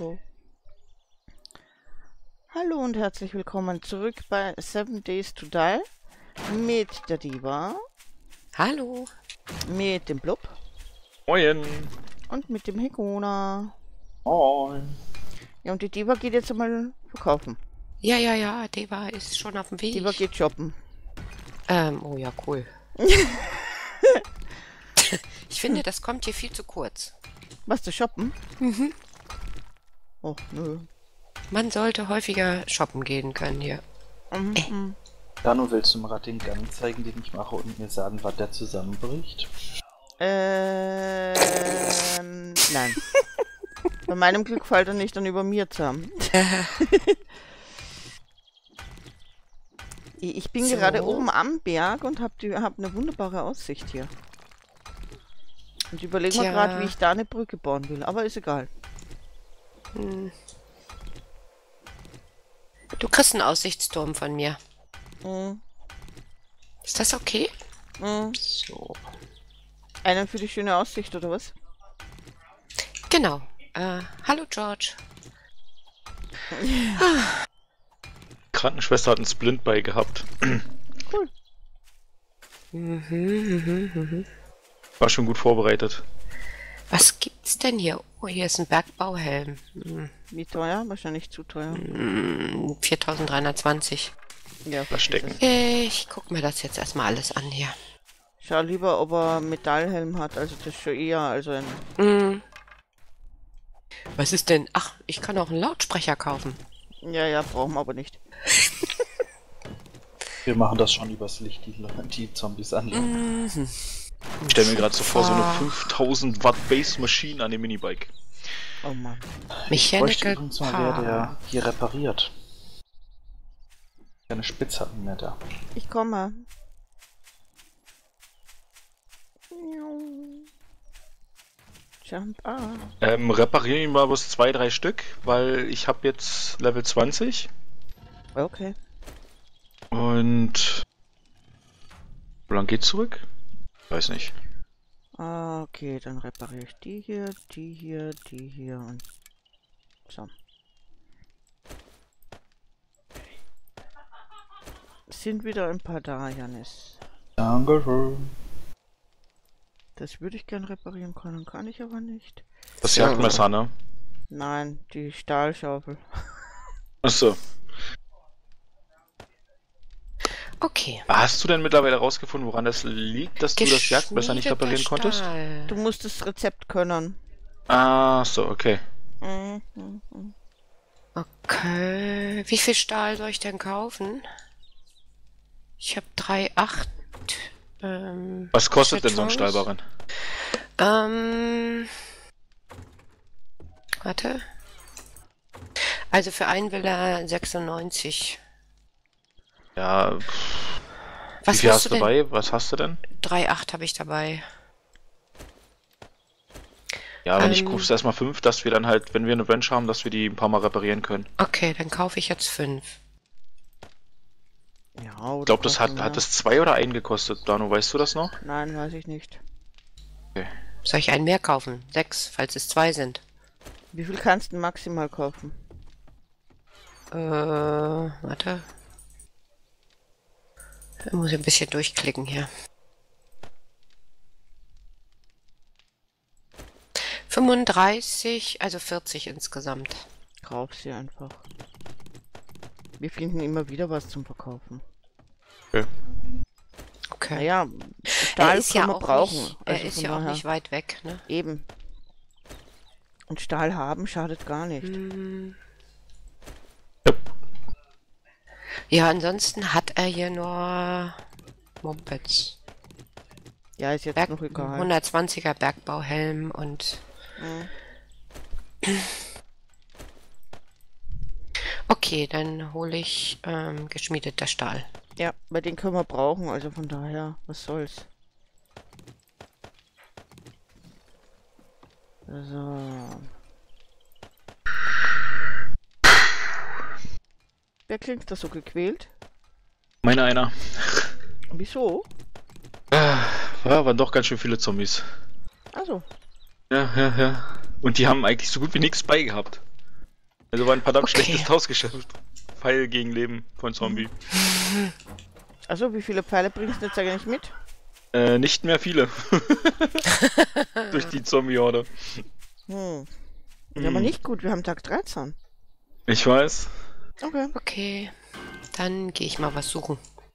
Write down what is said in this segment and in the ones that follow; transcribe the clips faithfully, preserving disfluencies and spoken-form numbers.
go. Hallo und herzlich willkommen zurück bei Seven Days to Die mit der Diva. Hallo. Mit dem Blub. Moin. Und mit dem Hegona. Moin. Ja, und die Diva geht jetzt einmal verkaufen. Ja, ja, ja, Diva ist schon auf dem Weg. Diva geht shoppen. Ähm, oh ja, cool. Ich finde, das kommt hier viel zu kurz. Was, zu shoppen? Mhm. Oh, nö. Man sollte häufiger shoppen gehen können hier. Mhm. Äh. Danu, willst du mal gerade den Gang zeigen, den ich mache und mir sagen, was der zusammenbricht? Ähm, nein. Bei meinem Glück fällt er nicht dann über mir zusammen. Ich bin So. gerade oben am Berg und habe hab eine wunderbare Aussicht hier. Und überlege mir Tja. gerade, wie ich da eine Brücke bauen will, aber ist egal. Hm. Du kriegst einen Aussichtsturm von mir. Mhm. Ist das okay? Mhm. So. Einen für die schöne Aussicht, oder was? Genau. Äh, hallo George. Krankenschwester hat einen Splint bei gehabt. Cool. Mhm, mhm, mhm. War schon gut vorbereitet. Was gibt's denn hier? Oh, hier ist ein Bergbauhelm. Hm. Wie teuer? Wahrscheinlich zu teuer. Hm, viertausenddreihundertzwanzig. Ja, Verstecken. versteck es. Ich guck mir das jetzt erstmal alles an hier. Schau lieber, ob er Metallhelm hat, also das schon eher, also ein... Hm. Was ist denn? Ach, ich kann auch einen Lautsprecher kaufen. Ja, ja, brauchen wir aber nicht. Wir machen das schon übers Licht, die, die Zombies anlegen. Mhm. Ich stelle mir gerade so vor, so eine fünftausend Watt Base Maschine an dem Minibike. Oh Mann. Ich bräuchte Mechanical übrigens mal wer, der hier repariert. Keine Spitzhacken mehr da. Ich komme. Jump up. Ähm, reparieren ihn mal bis zwei, drei Stück, weil ich habe jetzt Level zwanzig Okay. und... Wo lang geht's zurück? Weiß nicht. Okay, dann repariere ich die hier, die hier, die hier und so. Sind wieder ein paar da, Janis. Dankeschön. Das würde ich gern reparieren können, kann ich aber nicht. Das Jagdmesser, ne? Nein, die Stahlschaufel. Achso. Okay. Hast du denn mittlerweile rausgefunden, woran das liegt, dass du das Jagdmesser nicht reparieren Geschmiedeter konntest? Stahl. Du musst das Rezept können. Ah, so, okay. Mhm, mhm, mhm. Okay. Wie viel Stahl soll ich denn kaufen? Ich habe drei Komma acht. Ähm, Was kostet denn so ein Chateaus. Stahlbarren? Ähm. Warte. Also für einen will er sechsundneunzig. Ja, pff, wie Was viel hast hast du du denn? dabei? Was hast du denn? drei Komma acht habe ich dabei. Ja, wenn ich Ähm. kauf's erstmal fünf, dass wir dann halt, wenn wir eine Range haben, dass wir die ein paar Mal reparieren können. Okay, dann kaufe ich jetzt fünf. Ja, oder Ich glaube, das hat, kaufen hat wir- das zwei oder einen gekostet, Dano, weißt du das noch? Nein, weiß ich nicht. Soll ich einen mehr kaufen? Sechs, falls es zwei sind. Wie viel kannst du maximal kaufen? Äh, warte. Da muss ich ein bisschen durchklicken hier. fünfunddreißig, also vierzig insgesamt. Kauf sie einfach. Wir finden immer wieder was zum Verkaufen. Okay. Okay. Naja, er Stahl ist kann ja man auch brauchen. nicht, er Also ist von ja auch daher- nicht weit weg, ne? Eben. Und Stahl haben schadet gar nicht. Hm. Ja. Ja, ansonsten hat er hier nur Mumpets. Ja, ist jetzt Berg noch egal. hundertzwanziger Bergbauhelm und Mhm. okay, dann hole ich ähm, geschmiedeter Stahl. Ja, bei den können wir brauchen, also von daher, was soll's. So. Wer klingt da so gequält? Meine einer. Wieso? Ah, ja, waren doch ganz schön viele Zombies. Also. Ja, ja, ja. Und die haben eigentlich so gut wie nichts bei gehabt. Also war ein verdammt Okay. schlechtes Tauschgeschäft. Pfeil gegen Leben von Zombie. Also, wie viele Pfeile bringst du jetzt eigentlich mit? Äh, nicht mehr viele. Durch die Zombie-Horde. Hm. Hm. Ja, aber nicht gut, wir haben Tag dreizehn. Ich weiß. Okay. Okay, dann gehe ich mal was suchen.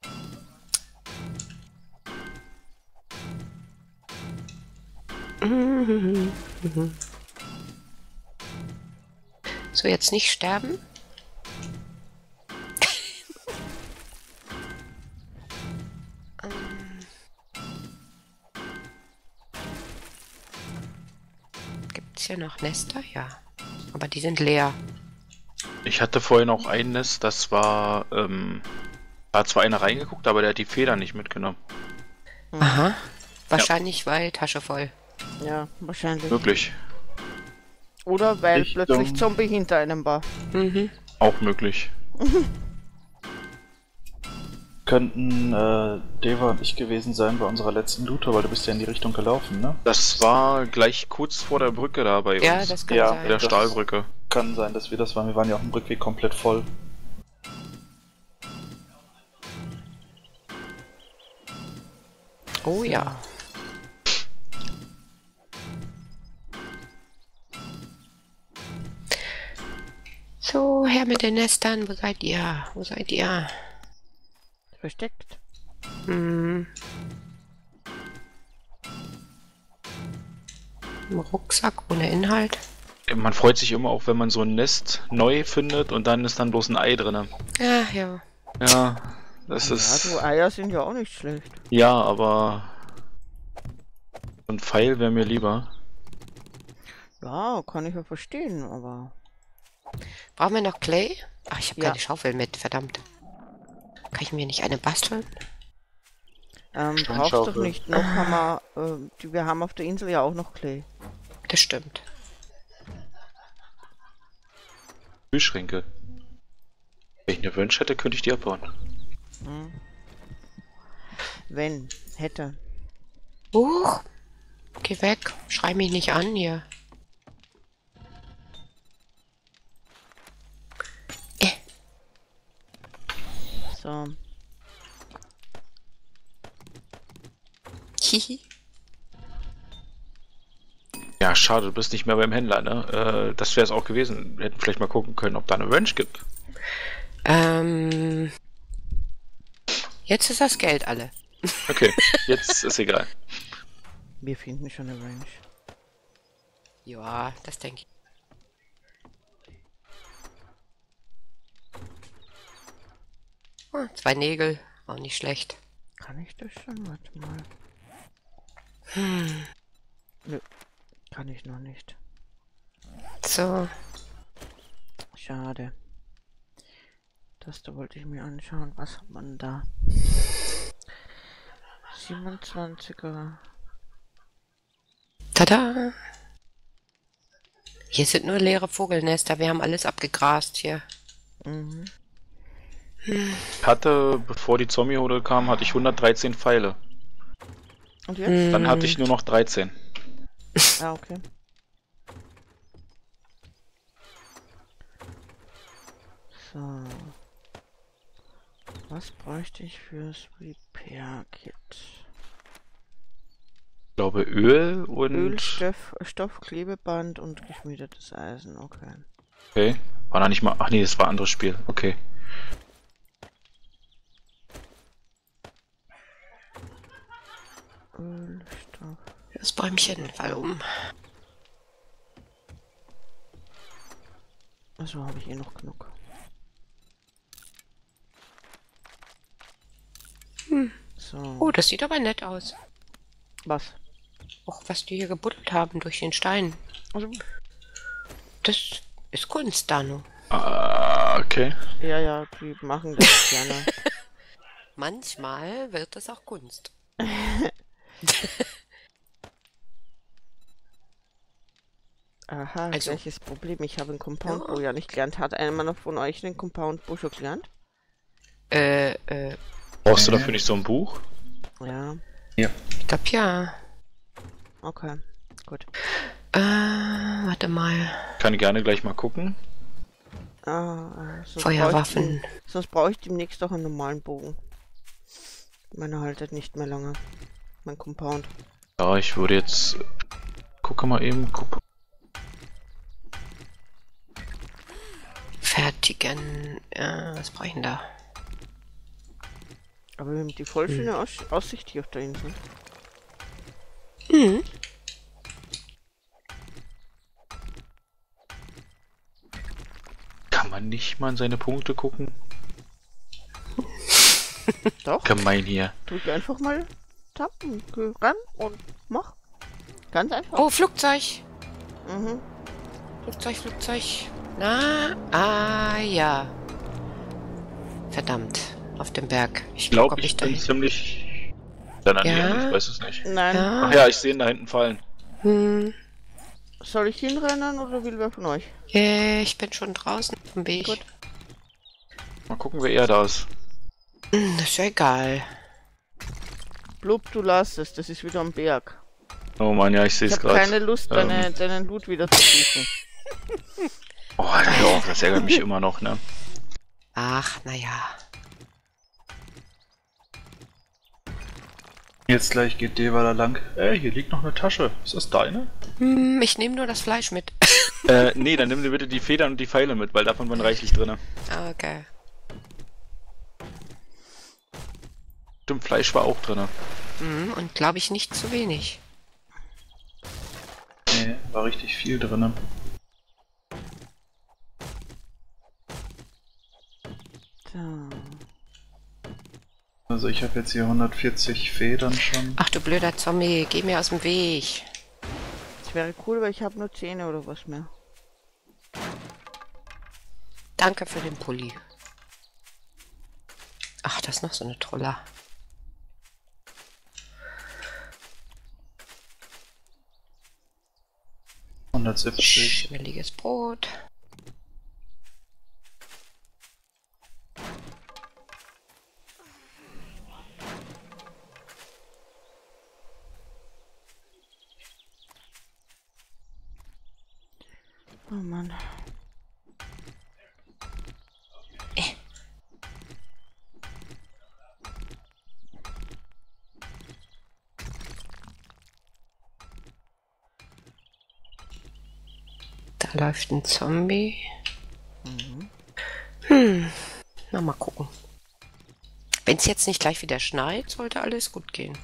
So, jetzt nicht sterben. Ähm. Gibt es hier noch Nester? Ja. Aber die sind leer. Ich hatte vorhin auch ein Nest, das war, ähm, da hat zwar einer reingeguckt, aber der hat die Federn nicht mitgenommen. Hm. Aha. Wahrscheinlich, weil Tasche voll. Ja, wahrscheinlich. Möglich. Oder weil Ich plötzlich dumm. Zombie hinter einem war. Mhm. Auch möglich. Könnten äh, Deva und ich gewesen sein bei unserer letzten Looter, weil du bist ja in die Richtung gelaufen, ne? Das war gleich kurz vor der Brücke da bei Ja, uns. das kann Ja, Bei sein. der das- Stahlbrücke. Kann sein, dass wir das waren. Wir waren ja auf dem Rückweg komplett voll. Oh ja. So, her mit den Nestern. Wo seid ihr? Wo seid ihr? Versteckt. Hm. Im Rucksack ohne Inhalt. Man freut sich immer auch, wenn man so ein Nest neu findet und dann ist dann bloß ein Ei drin. Ah, ja. Ja, das Ja, ist... so Eier sind ja auch nicht schlecht. Ja, aber... so ein Pfeil wäre mir lieber. Ja, kann ich ja verstehen, aber... Brauchen wir noch Clay? Ach, ich habe Ja. keine Schaufel mit, verdammt. Kann ich mir nicht eine basteln? Ähm, brauchst Steinschaufel. doch nicht. Noch haben wir, äh, die, wir haben auf der Insel ja auch noch Clay. Das stimmt. Kühlschränke. Wenn ich eine Wunsch hätte, könnte ich die abbauen. Hm. Wenn, hätte. Huch! Geh weg. Schrei mich nicht an hier. Äh, So. hihi. Ja, schade, du bist nicht mehr beim Händler, ne? Äh, das wäre es auch gewesen. Wir hätten vielleicht mal gucken können, ob da eine Wunsch gibt. Ähm. Jetzt ist das Geld alle. Okay, jetzt ist egal. Wir finden schon eine Range. Ja, das denke ich. Oh, zwei Nägel. Auch nicht schlecht. Kann ich das schon? Warte mal. Hm. Kann ich noch nicht. So. Schade. Das da wollte ich mir anschauen. Was hat man da? siebenundzwanziger. Tada! Hier sind nur leere Vogelnester. Wir haben alles abgegrast hier. Mhm. Ich hatte, bevor die Zombie-Horde kam, hatte ich hundertdreizehn Pfeile. Und jetzt? Hm. Dann hatte ich nur noch dreizehn. Ah, okay. So. Was bräuchte ich fürs Repair-Kit? Ich glaube Öl und... Öl, Stoff, Stoff, Klebeband und geschmiedetes Eisen. Okay. Okay. War da nicht mal... Ach nee, das war ein anderes Spiel. Okay. Öl, Stoff. Das Bäumchen, fall um. Also habe ich eh noch genug. Hm. So. Oh, das sieht aber nett aus. Was? Auch was die hier gebuddelt haben durch den Stein. Also, Das ist Kunst, Dano. Ah, okay. ja, ja, die machen das gerne. Manchmal wird es auch Kunst. Aha, Also- welches Problem? Ich habe einen Compound Ja. Bow ja nicht gelernt. Hat einer noch von euch einen Compound Bow schon gelernt? Äh, äh, Brauchst du dafür nicht so ein Buch? Ja, ich glaub ja. okay. Gut. Äh, warte mal. Kann gerne gleich mal gucken. Ah, sonst Feuerwaffen. brauche ich, sonst brauche ich demnächst auch einen normalen Bogen. Meiner haltet nicht mehr lange. Mein Compound. Ja, ich würde jetzt... Gucke mal eben, guck. Fertigen. Ja, was brauche ich denn da? Aber wir haben die voll schöne Aus Aussicht hier auf der Insel. Mhm. Kann man nicht mal in seine Punkte gucken? Doch. Gemein hier. Drück einfach mal Tab und geh ran und mach. Ganz einfach. Oh, Flugzeug. Mhm. Flugzeug, Flugzeug. Na, ah, ja. Verdammt. Auf dem Berg. Ich Ich glaube, guck, ob ich da bin hin- ziemlich... Da in der Ja. Nähe, ich weiß es nicht. Nein. Ja. Ach ja, ich sehe ihn da hinten fallen. Hm. Soll ich hinrennen oder will wer von euch? Yeah, ich bin schon draußen auf dem Weg. Gut. Mal gucken, wer er da ist. Hm, das ist ja egal. Blub, du lass es. Das ist wieder am Berg. Oh Mann, ja, ich sehe Ich es habe gerade. keine Lust, Ähm. deine, deinen Loot wieder zu suchen. Oh, hör auf, das ärgert mich immer noch, ne? Ach, naja. Jetzt gleich geht Deva da lang. Ey, hier liegt noch eine Tasche. Ist das deine? Hm, ich nehme nur das Fleisch mit. äh, nee, dann nimm dir bitte die Federn und die Pfeile mit, weil davon waren reichlich drin. Okay. Stimmt, Fleisch war auch drin. Hm, und glaube ich nicht zu wenig. Nee, war richtig viel drin. So. Also ich habe jetzt hier hundertvierzig Federn schon. Ach du blöder Zombie, geh mir aus dem Weg. Das wäre cool, weil ich habe nur Zähne oder was mehr. Danke für den Pulli. Ach, das ist noch so eine Troller. hundertsiebzig. Schmilliges Brot. Oh Mann. Da läuft ein Zombie. Mhm. Hm, na mal gucken. Wenn es jetzt nicht gleich wieder schneit, sollte alles gut gehen.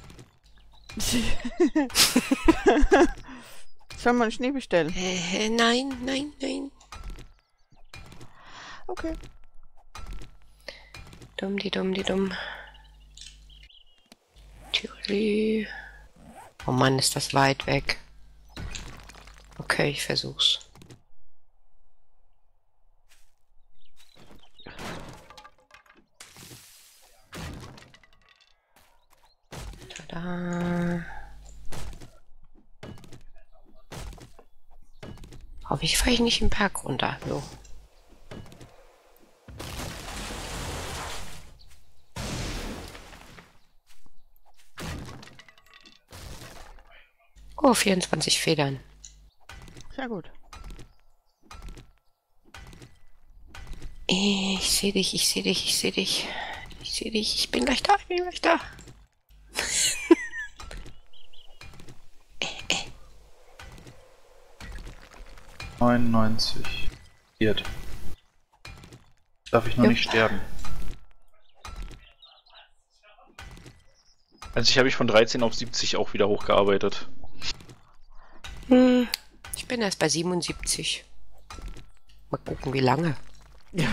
Sollen wir einen Schnee bestellen? Äh, nein, nein, nein. Okay. Dumm, die dumm, die dumm. Türli. Oh Mann, ist das weit weg. Okay, ich versuch's. Tada. Hoffe ich, fahre ich nicht im Berg runter. So. Oh, vierundzwanzig Federn. Sehr gut. Ich sehe dich, ich sehe dich, ich sehe dich. Ich sehe dich, ich bin gleich da, ich bin gleich da. neunundneunzig. Viert. Darf ich noch Ja. nicht sterben? Also ich habe mich von dreizehn auf siebzig auch wieder hochgearbeitet. Hm, ich bin erst bei siebenundsiebzig. Mal gucken, wie lange. Ja.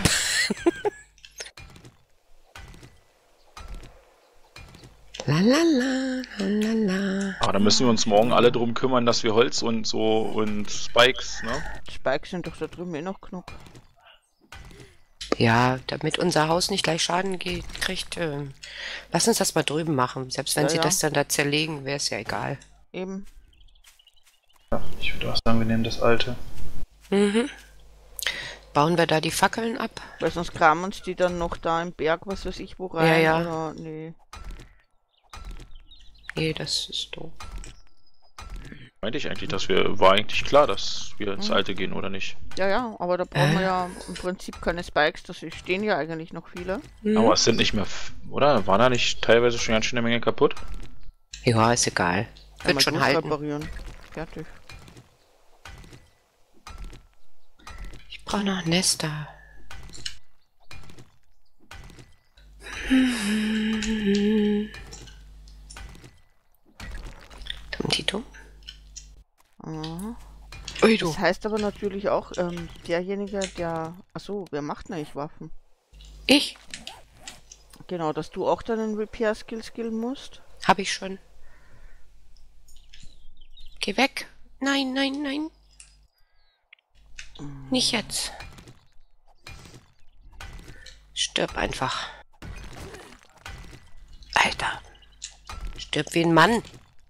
La la la, la la la. Ah, da müssen wir uns morgen alle drum kümmern, dass wir Holz und so und Spikes, ne? Spikes sind doch da drüben eh noch genug. Ja, damit unser Haus nicht gleich Schaden geht, kriegt, ähm, lass uns das mal drüben machen. Selbst wenn Ja, sie ja. das dann da zerlegen, wäre es ja egal. Eben. Ja, ich würde auch sagen, wir nehmen das alte. Mhm. Bauen wir da die Fackeln ab? Weil sonst kramen uns die dann noch da im Berg, was weiß ich, wo rein. Ja, ja. Oder, nee. Nee, das ist doof. Meinte ich eigentlich, dass wir, war eigentlich klar, dass wir ins Mhm. Alte gehen, oder nicht? Ja, ja, aber da brauchen wir Äh. ja im Prinzip keine Spikes, das stehen ja eigentlich noch viele. Hm? Aber es sind nicht mehr, f- oder? Waren da nicht teilweise schon ganz schön eine Menge kaputt? Ja, ist egal. Wird Einmal schon halten. reparieren. Fertig. Ich brauche noch Nester. Dumm die dumm. Aha. Ui du. Das heißt aber natürlich auch, ähm, derjenige, der... Achso, wer macht eigentlich Waffen? Ich? Genau, dass du auch deinen Repair-Skill skillen musst. Hab ich schon. Geh weg. Nein, nein, nein. Nicht jetzt. Stirb einfach. Alter. Stirb wie ein Mann.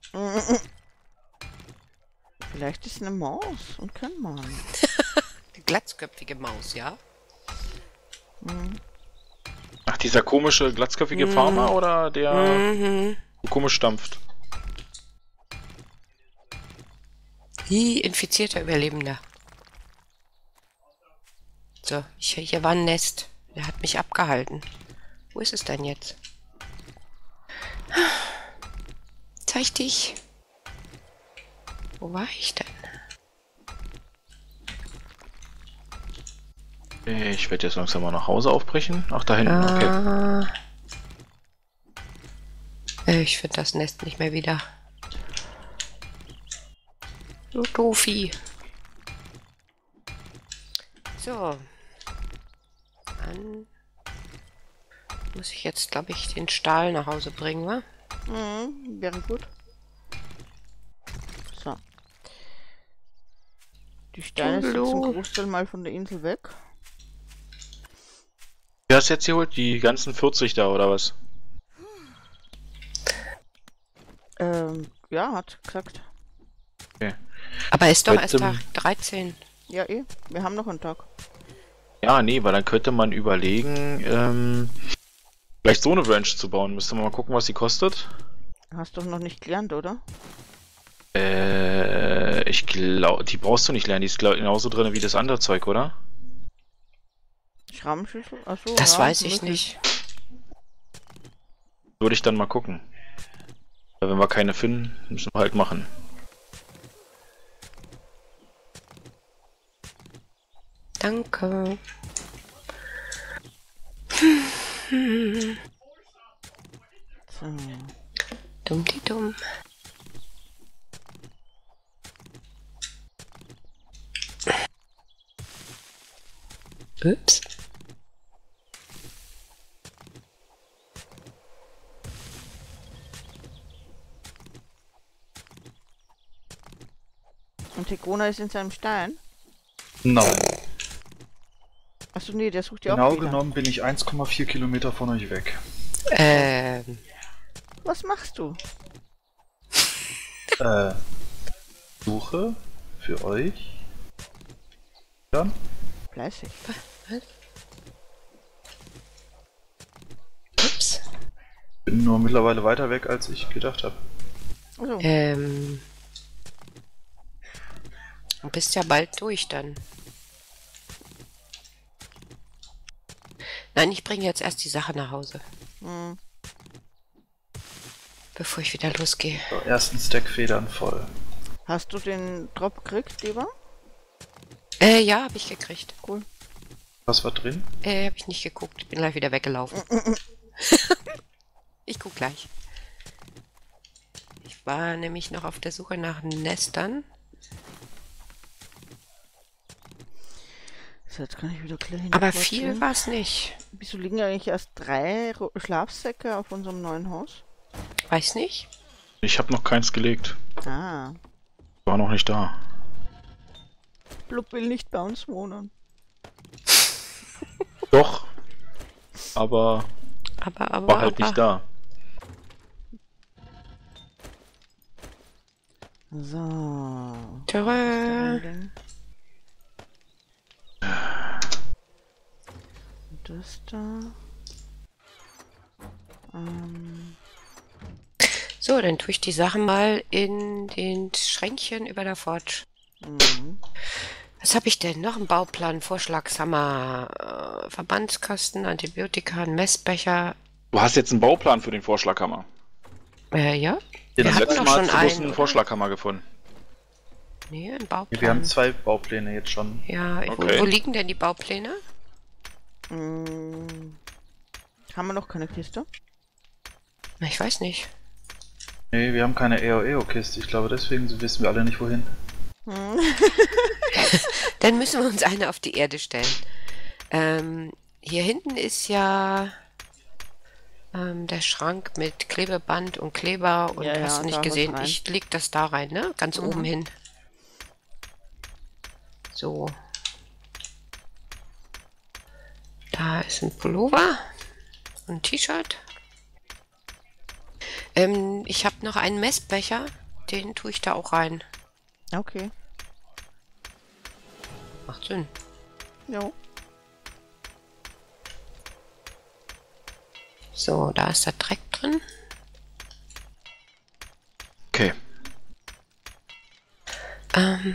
Vielleicht ist eine Maus und kein Mann. Die glatzköpfige Maus, ja? Mhm. Ach, dieser komische, glatzköpfige Mhm. Farmer oder der Mhm. so komisch stampft? Hi, infizierter Überlebender. So, ich, hier war ein Nest. Der hat mich abgehalten. Wo ist es denn jetzt? Zeig dich. Wo war ich denn? Ich werde jetzt langsam mal nach Hause aufbrechen. Ach, da hinten, okay. Ah. Äh, Ich finde das Nest nicht mehr wieder. Du Doofi. So. Dann muss ich jetzt, glaube ich, den Stahl nach Hause bringen, wa? Mhm, wäre gut. So. Die Steine sind zum Hallo. Großteil mal von der Insel weg. Wer hast jetzt geholt? Die ganzen vierzig da, oder was? Ähm, ja, hat gesagt. Aber ist doch Heute- erst Tag dreizehn. Ja, eh. Wir haben noch einen Tag. Ja, nee, weil dann könnte man überlegen, ähm, vielleicht so eine Ranch zu bauen. Müsste man mal gucken, was sie kostet. Hast doch noch nicht gelernt, oder? Äh, ich glaube, die brauchst du nicht lernen. Die ist glaub, genauso drin wie das andere Zeug, oder? Schrammschüssel? Achso, Das ja, weiß ich möglich. nicht. Würde ich dann mal gucken. Weil wenn wir keine finden, müssen wir halt machen. Danke. So. Dumm die dumm. Ups. Und Tegona ist in seinem Stein? Nein. Achso, nee, der sucht ja Genau auch wieder. genommen bin ich eins Komma vier Kilometer von euch weg. Ähm. Was machst du? Äh, Suche für euch. Dann? Fleißig. Ups. Bin nur mittlerweile weiter weg, als ich gedacht habe. Also, Ähm. Du bist ja bald durch dann. Nein, ich bringe jetzt erst die Sache nach Hause, hm. bevor ich wieder losgehe. So, ersten Stack Federn voll. Hast du den Drop gekriegt, Eva? Äh, ja, habe ich gekriegt. Cool. Was war drin? Äh, habe ich nicht geguckt. Bin gleich wieder weggelaufen. Ich guck gleich. Ich war nämlich noch auf der Suche nach Nestern. So, jetzt kann ich wieder klein Aber hinplatzieren. viel war es nicht. Wieso liegen eigentlich erst drei Ro- Schlafsäcke auf unserem neuen Haus? Weiß nicht. Ich habe noch keins gelegt. Ah. War noch nicht da. Blub will nicht bei uns wohnen. Doch. Aber Aber, aber, war halt aber. nicht da. So. Törö. Das da. Ähm. So, dann tue ich die Sachen mal in den Schränkchen über der Forge. Mhm. Was habe ich denn? Noch einen Bauplan, Vorschlagshammer, äh, Verbandskasten, Antibiotika, ein Messbecher. Du hast jetzt einen Bauplan für den Vorschlaghammer. Äh, ja? Ja, das hatten letzte doch Mal schon hast du bloß einen, einen oder? Vorschlaghammer gefunden. Nee, ein Bauplan. Wir haben zwei Baupläne jetzt schon. Ja, wo, Okay. wo liegen denn die Baupläne? Mhm. Haben wir noch keine Kiste? Na, ich weiß nicht. Nee, wir haben keine E O E O-Kiste. Ich glaube, deswegen wissen wir alle nicht, wohin. Mhm. Dann müssen wir uns eine auf die Erde stellen. Ähm, hier hinten ist ja ähm, der Schrank mit Klebeband und Kleber und Ja, ja, hast du da nicht was gesehen. rein. Ich leg das da rein, ne? Ganz Mhm. oben hin. So. Da ist ein Pullover und ein T-Shirt. Ähm, ich habe noch einen Messbecher, den tue ich da auch rein. Okay. Macht Sinn. Jo. So, da ist der Dreck drin. Okay. Ähm.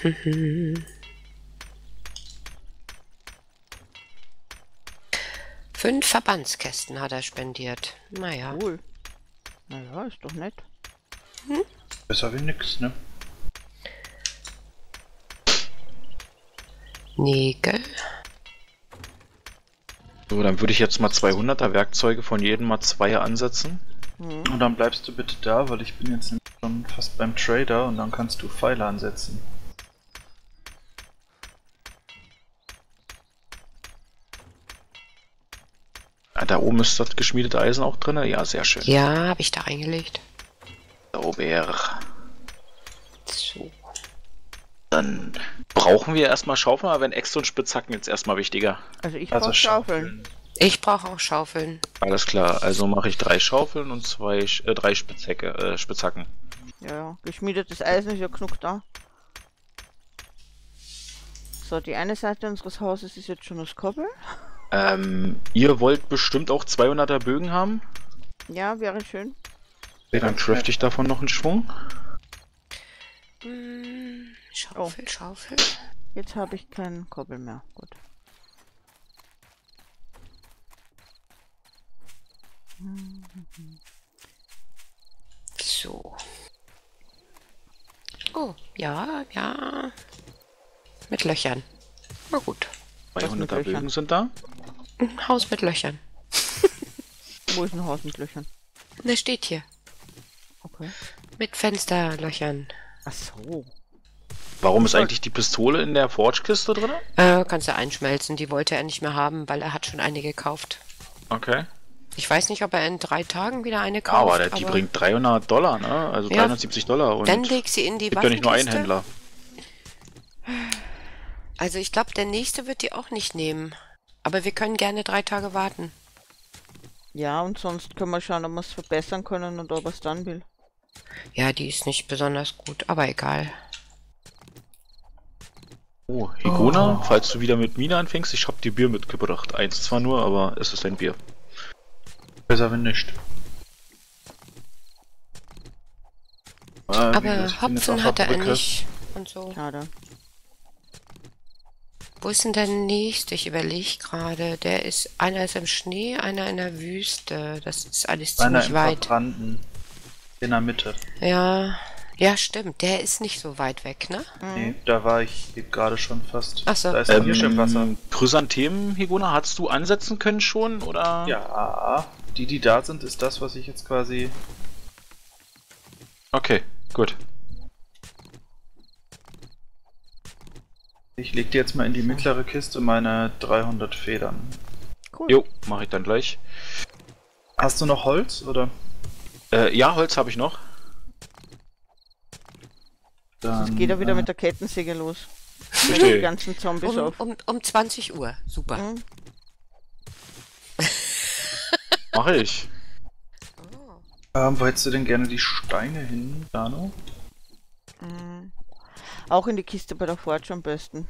Fünf Verbandskästen hat er spendiert. Naja. Cool. Naja, ist doch nett. Besser wie nix, ne? Nägel. So, dann würde ich jetzt mal zweihunderter Werkzeuge von jedem mal zwei ansetzen. Mhm. Und dann bleibst du bitte da, weil ich bin jetzt nämlich schon fast beim Trader und dann kannst du Pfeile ansetzen. Ja, da oben ist das geschmiedete Eisen auch drin. Ja, sehr schön. Ja, habe ich da reingelegt. Sauber. So. Dann brauchen wir erstmal Schaufeln, aber wenn Äxte und Spitzhacken jetzt erstmal wichtiger. Also ich Also brauche Schaufeln. Ich brauche auch Schaufeln. Alles klar, also mache ich drei Schaufeln und zwei, äh, drei Spitzhacke, äh, Spitzhacken. Ja, ja. Geschmiedetes Eisen ist ja genug da. So, die eine Seite unseres Hauses ist jetzt schon das Koppel. Ähm, ihr wollt bestimmt auch zweihunderter Bögen haben? Ja, wäre schön. Okay, dann crafte ich davon noch einen Schwung. Hm, Schaufel, Schaufel. Jetzt habe ich keinen Koppel mehr. Gut. So. Oh, ja, ja. Mit Löchern. Na gut. zweihunderter mit Löchern? Bögen sind da. Ein Haus mit Löchern. Wo ist ein Haus mit Löchern? Der steht hier. Okay. Mit Fensterlöchern. Ach so. Warum ist eigentlich die Pistole in der Forge-Kiste drin? Äh, kannst du einschmelzen. Die wollte er nicht mehr haben, weil er hat schon eine gekauft. Okay. Ich weiß nicht, ob er in drei Tagen wieder eine Ja, kauft. aber der, die bringt dreihundert Dollar, ne? Also Ja. dreihundertsiebzig Dollar. Und Dann leg sie in die gibt ja nicht nur einen Waffenkiste. Händler. Also ich glaube, der nächste wird die auch nicht nehmen. Aber wir können gerne drei Tage warten. Ja, und sonst können wir schauen, ob wir es verbessern können und ob er es dann will. Ja, die ist nicht besonders gut, aber egal. Oh, Higona, falls du wieder mit Mine anfängst, ich hab dir Bier mitgebracht. Eins zwar nur, aber es ist ein Bier. Besser wenn nicht. Ah, wie gesagt, Aber ich bin jetzt Hopfen auf hat er Brücke. nicht und so. Schade. Wo ist denn der nächste? Ich überlege gerade. Der ist, einer ist im Schnee, einer in der Wüste. Das ist alles Einer ziemlich im weit. Verbrannten. In der Mitte. Ja, ja, stimmt. Der ist nicht so weit weg, ne? Nee, da war ich gerade schon fast. Ach so. Da ist ein Hirsch im Wasser. Ähm, Chrysanthemen, Higona, hast du ansetzen können schon, oder? Ja, die, die da sind, ist das, was ich jetzt quasi... Okay, gut. Ich leg dir jetzt mal in die mittlere Kiste meine dreihundert Federn. Cool. Jo, mache ich dann gleich. Hast du noch Holz, oder? Äh, ja, Holz habe ich noch. Dann, Jetzt geht er wieder äh, mit der Kettensäge los. Die Verstehe. ganzen Zombies Um, auf. um, um zwanzig Uhr. Super. Mhm. Mache ich. Ähm, wo hättest du denn gerne die Steine hin, Dano? Mhm. Auch in die Kiste bei der Forge am besten.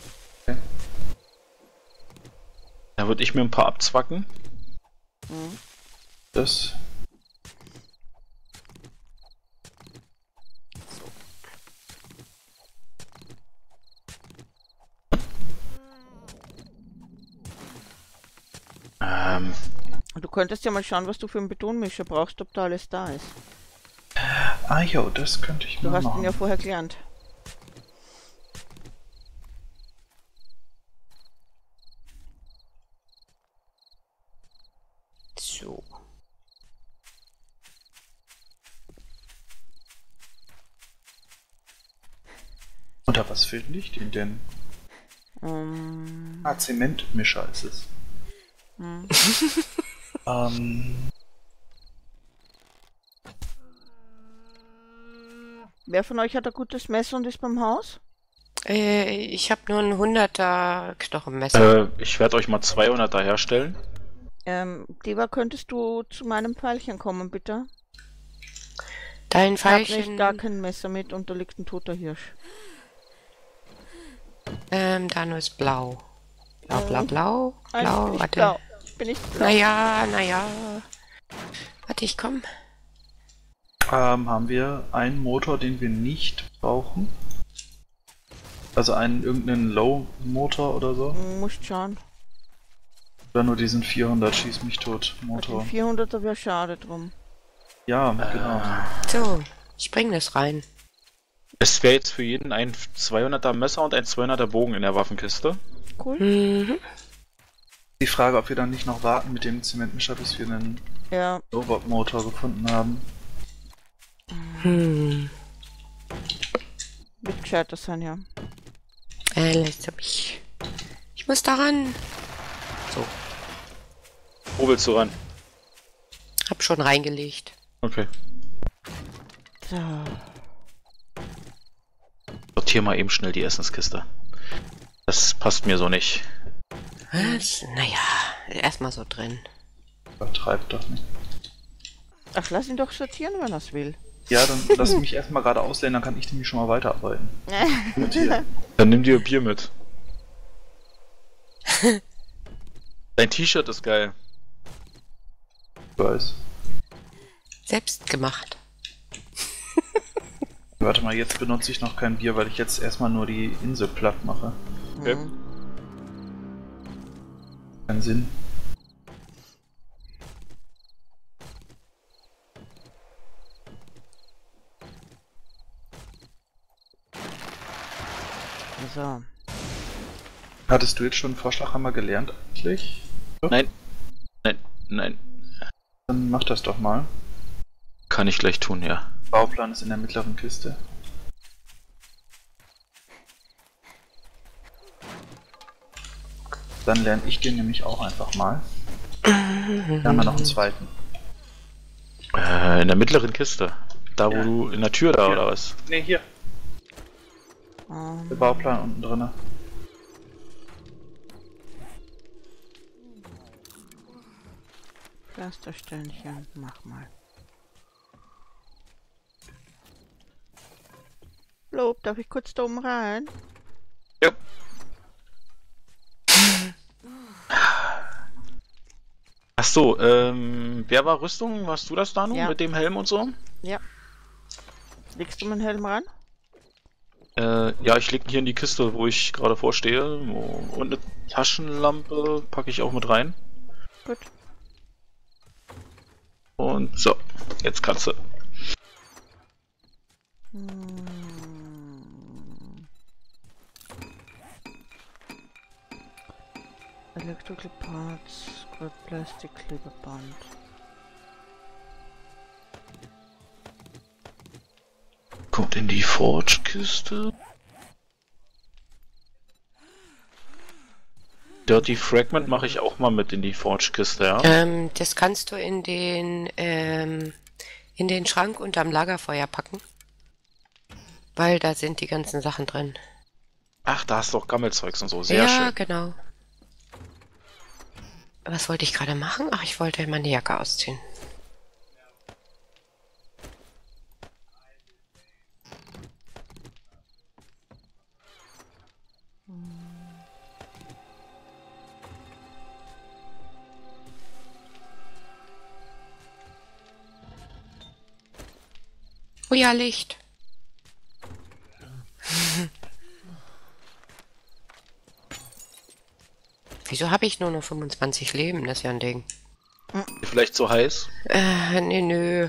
Da würde ich mir ein paar abzwacken. Mhm. Das... Ähm, Du könntest ja mal schauen, was du für einen Betonmischer brauchst, ob da alles da ist. Ah jo, das könnte ich Du mal hast machen. ihn ja vorher gelernt. So. Unter was für ein Licht ihn denn? Ähm, Ah, Zementmischer ist es. hm. Ähm, Wer von euch hat ein gutes Messer und ist beim Haus? Äh, ich habe nur ein hunderter Knochenmesser. äh, ich werde euch mal zweihunderter herstellen. Ähm, Diva, könntest du zu meinem Pfeilchen kommen, bitte? Dein Ich habe Pfeilchen. nicht gar kein Messer mit und da liegt ein toter Hirsch. Ähm, Dano ist blau. Blau, blau, Ähm, blau. Nein, Blau, bin ich warte. blau. Bin ich blau. Naja, naja. Warte, ich komm. ähm, haben wir einen Motor, den wir nicht brauchen? Also einen irgendeinen Low-Motor oder so? Musst schauen. Oder nur diesen vierhundert Schieß mich tot Den Motor? vierhunderter wäre schade drum. Ja, genau. So, ich bring das rein. Es wäre jetzt für jeden ein zweihunderter Messer und ein zweihunderter Bogen in der Waffenkiste. Cool. Mhm. Die Frage, ob wir dann nicht noch warten mit dem Zementmischer, bis wir einen Ja, Robot-Motor gefunden haben. Hm. wird gescheiter sein, ja. Äh, jetzt hab ich. Ich muss daran. So, Wo willst du ran? hab schon reingelegt. Okay. So. Sortier mal eben schnell die Essenskiste. Das passt mir so nicht. Was? Naja, erstmal so drin. Übertreibt doch nicht. Ach, lass ihn doch sortieren, wenn er es will. Ja, dann lass mich erstmal gerade auslernen, dann kann ich nämlich schon mal weiterarbeiten. Mit hier. Dann nimm dir Bier mit. Dein T-Shirt ist geil. Ich weiß. Selbst gemacht. Warte mal, jetzt benutze ich noch kein Bier, weil ich jetzt erstmal nur die Insel platt mache. Okay. Mhm. Keinen Sinn. So. Hattest du jetzt schon Vorschlaghammer gelernt eigentlich? Nein. Nein, nein. Dann mach das doch mal. Kann ich gleich tun, ja. Bauplan ist in der mittleren Kiste. Dann lerne ich den nämlich auch einfach mal. Dann haben wir noch einen zweiten. Äh, in der mittleren Kiste. Da, wo Ja. du in der Tür da, Hier. oder was? Ne, hier. Ähm, Der Bauplan unten drin. Pflastersteinchen, mach mal. Lob, darf ich kurz da oben rein? Ja. Ach so, ähm, wer war Rüstung? Warst du das, Danu, Ja. mit dem Helm und so? Legst du meinen Helm ran? Äh, ja, ich leg ihn hier in die Kiste, wo ich gerade vorstehe. Oh, und eine Taschenlampe packe ich auch mit rein. Gut. Und so, jetzt kannst du. Hm. Electrical Parts, Scrap Plastic, Klebeband. Kommt in die Forge-Kiste. Dirty Fragment mache ich auch mal mit in die Forge-Kiste, ja. Ähm, das kannst du in den, ähm, in den Schrank unterm Lagerfeuer packen. Weil da sind die ganzen Sachen drin. Ach, da hast du auch Gammelzeugs und so, sehr ja, schön. genau. Was wollte ich gerade machen? Ach, ich wollte meine Jacke ausziehen. Oh ja, Licht. Wieso habe ich nur noch fünfundzwanzig Leben? Das ist ja ein Ding. Vielleicht so heiß? Äh, nee, nö.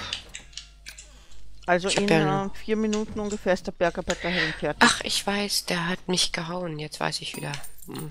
Also Ich hab in ja- äh, vier Minuten ungefähr ist der Bergarbeiterhelm fertig. Ach, ich weiß, der hat mich gehauen. Jetzt weiß ich wieder. Hm.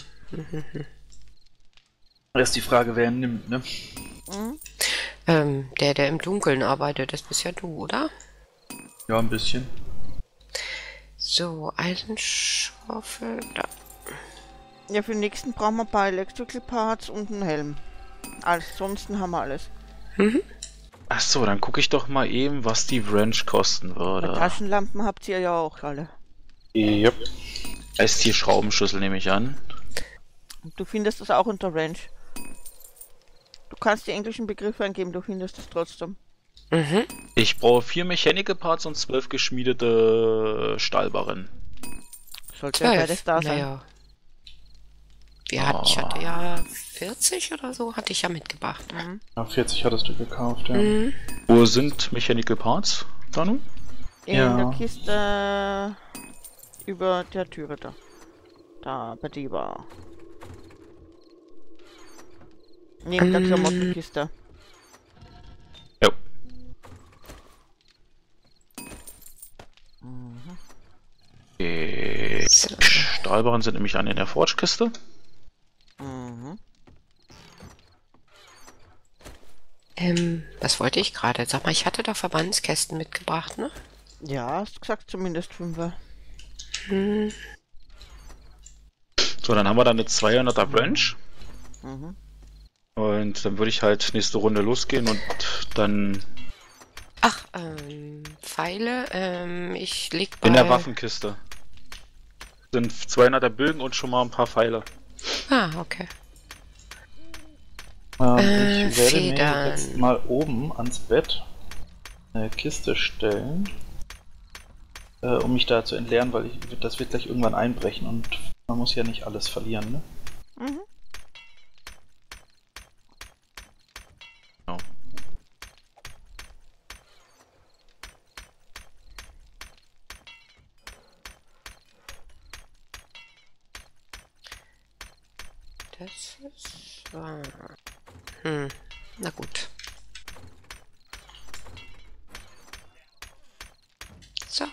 Das ist die Frage, wer ihn nimmt, ne? Mhm. Ähm, der, der im Dunkeln arbeitet, das bist ja du, oder? Ja, ein bisschen. So, Eisenschaufel, da. Ja, für den nächsten brauchen wir ein paar Electrical Parts und einen Helm. Ansonsten haben wir alles. Achso, dann gucke ich doch mal eben, was die Wrench kosten Weil würde. Taschenlampen habt ihr ja auch alle. Yep. Ist die Schraubenschlüssel, nehme ich an. Und du findest das auch unter Range. Du kannst die englischen Begriffe eingeben, du findest es trotzdem. Mhm. Ich brauche vier Mechanical Parts und zwölf geschmiedete Stahlbarren. Sollte ja beides da sein. Naja. Wir hatten, ich hatte ja vierzig oder so, hatte ich ja mitgebracht. Mhm. Ja, vierzig hattest du gekauft, ja. Mhm. Wo sind Mechanical Parts, Danu? In Ja. der Kiste über der Türe da. Da, bei die war. Neben der Ähm. Klamottenkiste. Ja. Mhm. Die So. Stahlbarren sind nämlich an in der Forge-Kiste. Mhm. Ähm, was wollte ich gerade? Sag mal, ich hatte doch Verbandskästen mitgebracht, ne? Ja, hast gesagt zumindest Fünfer. Hm. So, dann haben wir dann eine zweihunderter Wrench. Mhm. Und dann würde ich halt nächste Runde losgehen und dann Ach, ähm, Pfeile, ähm, ich leg bei... in der Waffenkiste sind zweihunderter Bögen und schon mal ein paar Pfeile. Ah, okay. Ähm, Äh, ich werde Federn. mir jetzt mal oben ans Bett eine Kiste stellen, äh, um mich da zu entleeren, weil ich, das wird gleich irgendwann einbrechen und man muss ja nicht alles verlieren, ne? Mhm. Genau. Das ist... wahr. Hm, na gut. So.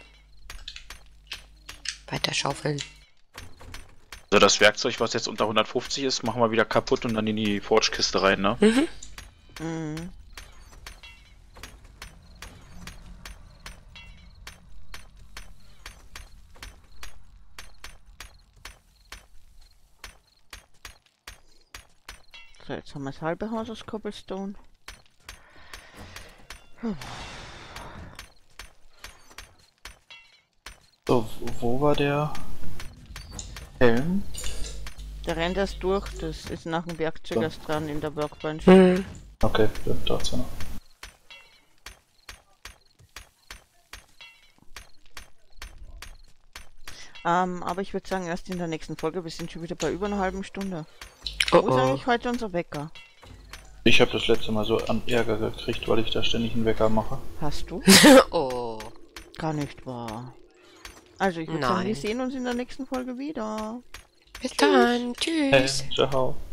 Weiter schaufeln. Also das Werkzeug, was jetzt unter hundertfünfzig ist, machen wir wieder kaputt und dann in die Forge-Kiste rein, ne? Mhm. Mhm. So, jetzt haben wir das halbe Haus aus Cobblestone. So, wo war der Helm? Der rennt erst durch, das ist nach dem Werkzeug So. erst dran in der Workbench. Hm. Okay, ja, dazu noch. Ähm, aber ich würde sagen, erst in der nächsten Folge. Wir sind schon wieder bei über einer halben Stunde. Oh Wo ist oh. eigentlich heute unser Wecker? Ich habe das letzte Mal so an Ärger gekriegt, weil ich da ständig einen Wecker mache. Hast du? Oh. Gar nicht wahr. Also ich würde sagen, wir Nein. sehen uns in der nächsten Folge wieder. Bis dann. Tschüss. Hey, ciao.